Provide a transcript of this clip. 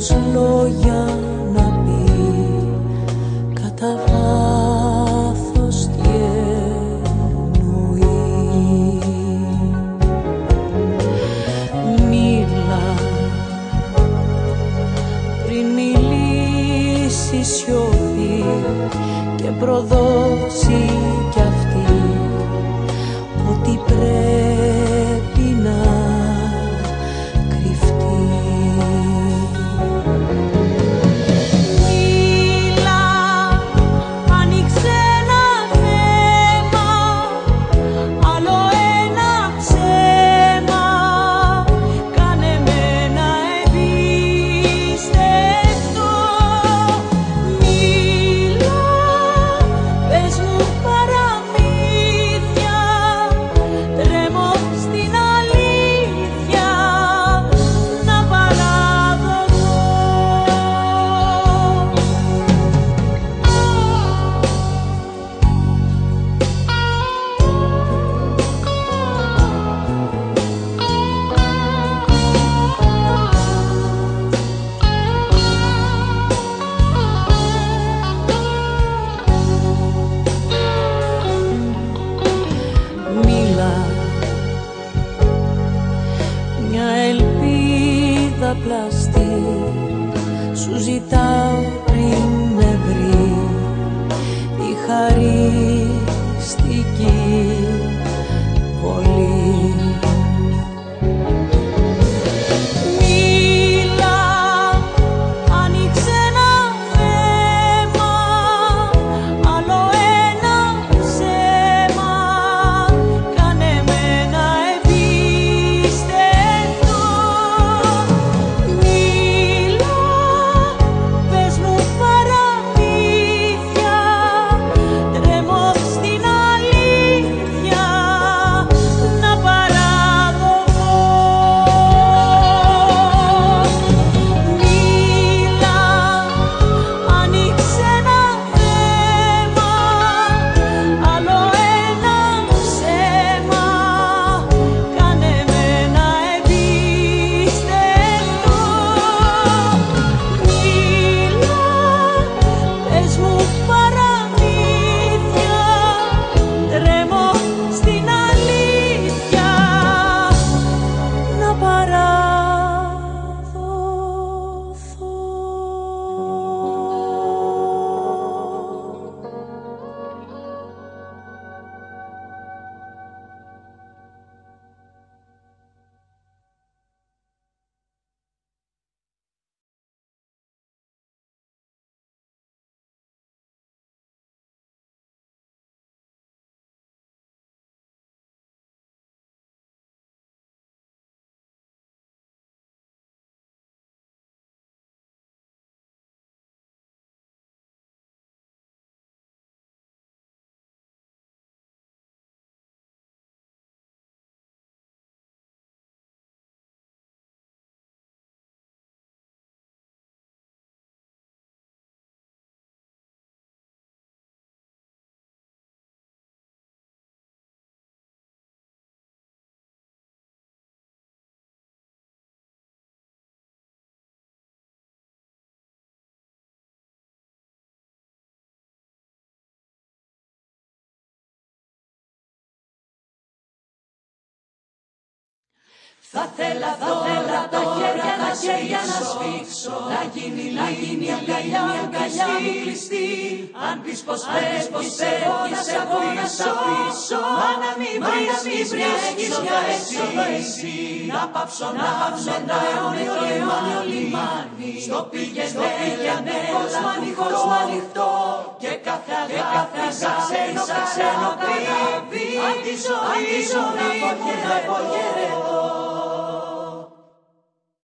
δίχως λόγια να πει κατά βάθος τι εννοεί. Μίλα πριν μιλήσει σιωπή και προδώσει κι αυτή ότι πρέπει να κρυφτεί. Μίλα, άνοιξε ένα θέμα, άλλο ένα ψέμα, κάνε με να εμπιστευτώ. Μίλα, πες μου παραμύθια, τρέμω στην αλήθεια να παραδοθώ. Μίλα, μια ελπίδα πλαστή σου ζητάω πριν με βρει η χαριστική βολή. Μίλα, άνοιξε ένα θέμα, άλλο ένα ψέμα, κάνε με να εμπιστευτώ. Μίλα, πες μου παραμύθια, τρέμω στην αλήθεια να παραδοθώ. Μίλα, άνοιξε ένα θέμα, άλλο ένα ψέμα, κάνε με να εμπιστευτώ. Μίλα, πες μου παραμύθια, τρέμω στην αλήθεια να παραδοθώ. Θα θέλα τώρα τα χέρια να σφίξω, να γίνει αγκαλιά μου κλειστή. Αν πεις πως φεύγεις εγώ να σ' αφήσω, μα να μην βρίσκεις μια εσύ. Να πάψω το αιώνιο λιμάνι, στο πήγαινε κόσμο ανοιχτό, και κάθε αγάπη ξένο καράβι, αν τη ζωή να αποχαιρετώ.